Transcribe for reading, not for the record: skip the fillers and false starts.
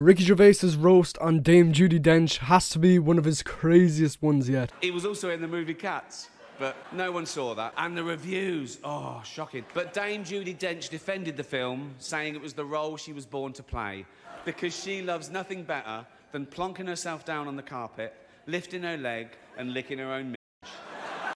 Ricky Gervais's roast on Dame Judi Dench has to be one of his craziest ones yet. He was also in the movie Cats, but no one saw that. And the reviews, oh, shocking. But Dame Judi Dench defended the film, saying it was the role she was born to play, because she loves nothing better than plonking herself down on the carpet, lifting her leg and licking her own